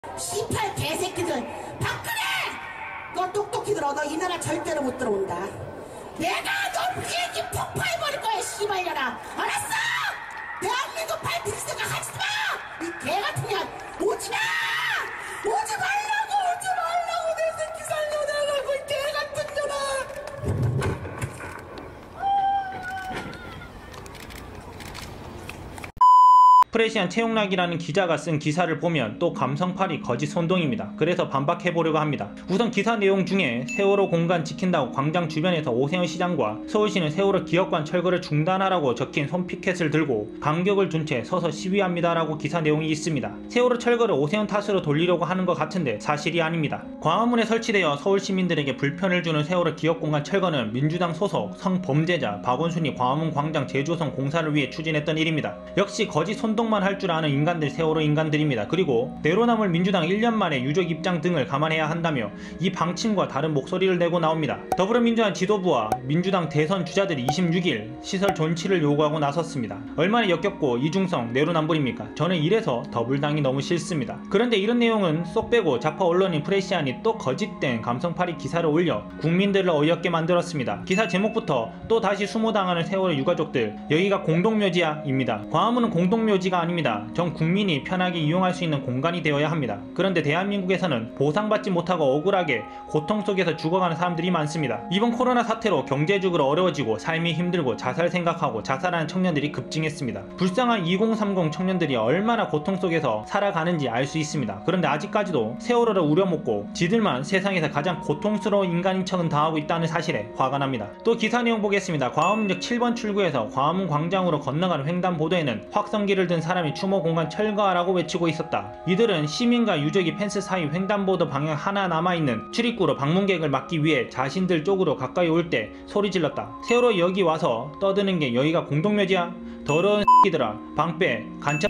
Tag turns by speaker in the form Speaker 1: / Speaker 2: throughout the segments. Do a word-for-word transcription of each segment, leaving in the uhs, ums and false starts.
Speaker 1: 씨팔 개새끼들. 박근혜! 너 똑똑히 들어. 너 이 나라 절대로 못 들어온다. 내가 너 비행기 폭파해버릴 거야, 씨발려나. 알았어? 대한민국 발피스가 하지마! 이 개같은 년 오지마! 오지 말라고! 오지 말라고! 내 새끼 살려내라고! 이 개같은 년아!
Speaker 2: 프레시안 최용락이라는 기자가 쓴 기사를 보면 또 감성팔이 거짓 선동입니다. 그래서 반박해보려고 합니다. 우선 기사 내용 중에 세월호 공간 지킨다고 광장 주변에서 오세훈 시장과 서울시는 세월호 기업관 철거를 중단하라고 적힌 손피켓을 들고 간격을 둔 채 서서 시위합니다 라고 기사 내용이 있습니다. 세월호 철거를 오세훈 탓으로 돌리려고 하는 것 같은데 사실이 아닙니다. 광화문에 설치되어 서울 시민들에게 불편을 주는 세월호 기업공간 철거는 민주당 소속 성범죄자 박원순이 광화문 광장 재조성 공사를 위해 추진했던 일입니다. 역시 거짓 선동 만 할 줄 아는 인간들 세월호 인간들입니다. 그리고 내로남을 민주당 일 년 만에 유족 입장 등을 감안해야 한다며 이 방침과 다른 목소리를 내고 나옵니다. 더불어민주당 지도부와 민주당 대선 주자들이 이십육 일 시설 존치를 요구하고 나섰습니다. 얼마나 역겹고 이중성 내로남불입니까? 저는 이래서 더불당이 너무 싫습니다. 그런데 이런 내용은 쏙 빼고 좌파 언론인 프레시안이 또 거짓된 감성팔이 기사를 올려 국민들을 어이없게 만들었습니다. 기사 제목부터 또 다시 수모당하는 세월호 유가족들 여기가 공동묘지야 입니다. 광화문은 공동묘지 가 아닙니다. 전 국민이 편하게 이용할 수 있는 공간이 되어야 합니다. 그런데 대한민국에서는 보상받지 못하고 억울하게 고통 속에서 죽어가는 사람들이 많습니다. 이번 코로나 사태로 경제적으로 어려워지고 삶이 힘들고 자살 생각하고 자살하는 청년들이 급증했습니다. 불쌍한 이공삼공 청년들이 얼마나 고통 속에서 살아가는지 알 수 있습니다. 그런데 아직까지도 세월호를 우려먹고 지들만 세상에서 가장 고통스러운 인간인 척은 당하고 있다는 사실에 화가 납니다. 또 기사 내용 보겠습니다. 광화문역 칠 번 출구에서 광화문 광장으로 건너가는 횡단보도에는 확성기를 든 사람이 추모 공간 철거하라고 외치고 있었다. 이들은 시민과 유족이 펜스 사이 횡단보도 방향 하나 남아있는 출입구로 방문객을 막기 위해 자신들 쪽으로 가까이 올 때 소리 질렀다. 세월호 여기 와서 떠드는 게 여기가 공동묘지야? 더러운 새끼들아 방빼 간첩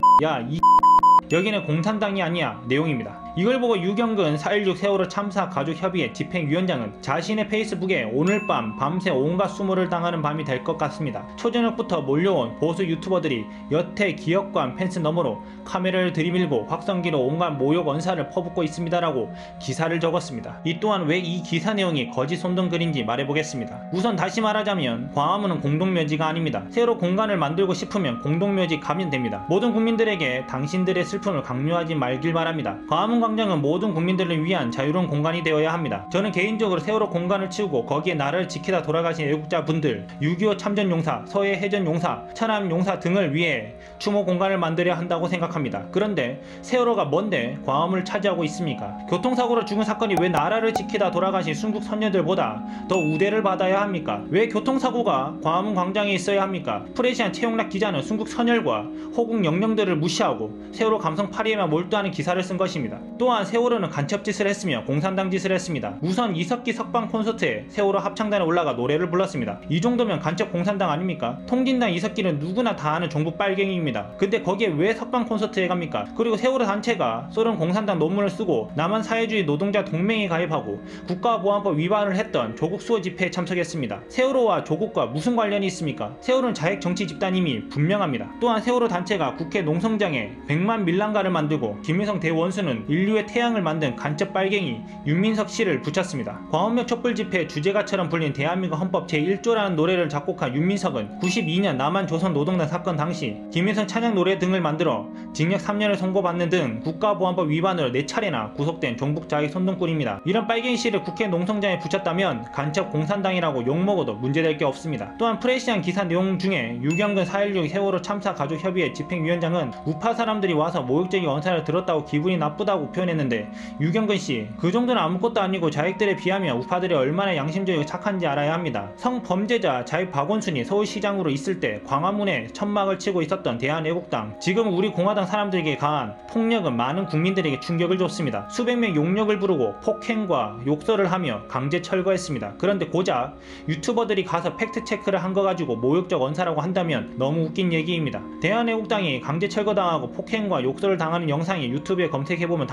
Speaker 2: 야 이 여기는 공산당이 아니야 내용입니다. 이걸 보고 유경근 사 일육 세월호 참사 가족협의회 집행위원장은 자신의 페이스북에 오늘 밤 밤새 온갖 수모를 당하는 밤이 될 것 같습니다. 초저녁부터 몰려온 보수 유튜버들이 여태 기업관 펜스 너머로 카메라를 들이밀고 확성기로 온갖 모욕 언사를 퍼붓고 있습니다라고 기사를 적었습니다. 이 또한 왜 이 기사 내용이 거짓 손동글인지 말해보겠습니다. 우선 다시 말하자면 광화문은 공동묘지가 아닙니다. 새로 공간을 만들고 싶으면 공동묘지 가면 됩니다. 모든 국민들에게 당신들의 슬픔을 강요하지 말길 바랍니다. 광화문 광장은 모든 국민들을 위한 자유로운 공간이 되어야 합니다. 저는 개인적으로 세월호 공간을 치우고 거기에 나라를 지키다 돌아가신 애국자분들, 육이오 참전용사, 서해 해전용사, 천암용사 등을 위해 추모 공간을 만들어야 한다고 생각합니다. 그런데 세월호가 뭔데 광화문을 차지하고 있습니까? 교통사고로 죽은 사건이 왜 나라를 지키다 돌아가신 순국 선녀들보다 더 우대를 받아야 합니까? 왜 교통사고가 광화문 광장에 있어야 합니까? 프레시안 최용락 기자는 순국 선열과 호국 영령들을 무시하고 세월호 감성팔이에만 몰두하는 기사를 쓴 것입니다. 또한 세월호는 간첩짓을 했으며 공산당 짓을 했습니다. 우선 이석기 석방 콘서트에 세월호 합창단에 올라가 노래를 불렀습니다. 이 정도면 간첩 공산당 아닙니까? 통진당 이석기는 누구나 다 아는 종북 빨갱이입니다. 근데 거기에 왜 석방 콘서트에 갑니까? 그리고 세월호 단체가 소련 공산당 논문을 쓰고 남한 사회주의 노동자 동맹에 가입하고 국가보안법 위반을 했던 조국 수호 집회에 참석했습니다. 세월호와 조국과 무슨 관련이 있습니까? 세월호는 자핵 정치 집단임이 분명합니다. 또한 세월호 단체가 국회 농성장에 백만 밀랑가를 만들고 김일성 대원수는 인류의 태양을 만든 간첩 빨갱이 윤민석 씨를 붙였습니다. 광화문역 촛불 집회 주제가처럼 불린 대한민국 헌법 제일 조라는 노래를 작곡한 윤민석은 구십이 년 남한 조선 노동당 사건 당시 김일성 찬양 노래 등을 만들어 징역 삼 년을 선고받는 등 국가보안법 위반으로 네 차례나 구속된 종북 자익 선동꾼입니다. 이런 빨갱이 씨를 국회 농성장에 붙였다면 간첩 공산당이라고 욕먹어도 문제될 게 없습니다. 또한 프레시안 기사 내용 중에 유경근 사 일육 세월호 참사 가족협의회 집행위원장은 우파 사람들이 와서 모욕적인 언사를 들었다고 기분이 나쁘다고 표현했는데 유경근씨 그 정도는 아무것도 아니고 자익들에 비하면 우파들이 얼마나 양심적이고 착한지 알아야 합니다. 성범죄자 자익 박원순이 서울시장으로 있을 때 광화문에 천막을 치고 있었던 대한애국당, 지금 우리 공화당 사람들에게 가한 폭력은 많은 국민들에게 충격을 줬습니다. 수백 명 용력을 부르고 폭행과 욕설을 하며 강제 철거했습니다. 그런데 고작 유튜버들이 가서 팩트체크를 한 거 가지고 모욕적 언사라고 한다면 너무 웃긴 얘기입니다. 대한애국당이 강제 철거당하고 폭행과 욕설을 당하는 영상이 유튜브에 검색해보면 다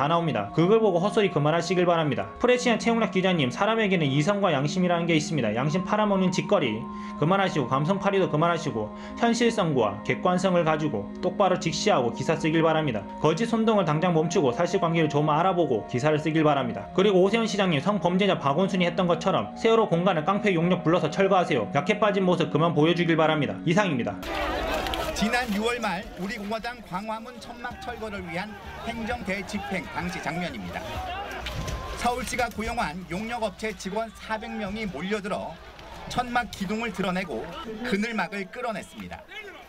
Speaker 2: 나옵니다. 그걸 보고 헛소리 그만하시길 바랍니다. 프레시안 최용락 기자님, 사람에게는 이성과 양심이라는 게 있습니다. 양심 팔아먹는 짓거리 그만하시고 감성팔이도 그만하시고 현실성과 객관성을 가지고 똑바로 직시하고 기사 쓰길 바랍니다. 거짓 선동을 당장 멈추고 사실관계를 좀 알아보고 기사를 쓰길 바랍니다. 그리고 오세훈 시장님, 성범죄자 박원순이 했던 것처럼 세월호 공간을 깡패 용역 불러서 철거하세요. 약해 빠진 모습 그만 보여주길 바랍니다. 이상입니다.
Speaker 3: 지난 유월 말 우리 공화당 광화문 천막 철거를 위한 행정 대집행 당시 장면입니다. 서울시가 고용한 용역업체 직원 사백 명이 몰려들어 천막 기둥을 드러내고 그늘막을 끌어냈습니다.